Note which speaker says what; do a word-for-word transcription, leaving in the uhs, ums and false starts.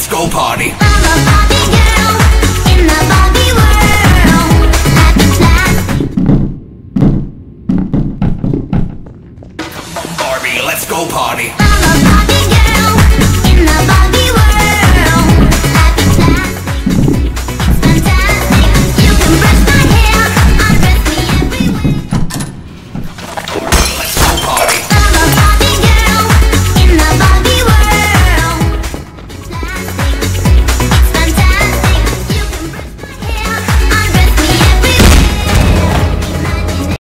Speaker 1: let's go party.
Speaker 2: I'm a Barbie girl in the Barbie world. Happy class.
Speaker 1: Come on Barbie, let's go party.
Speaker 2: I'm a Barbie girl in the Barbie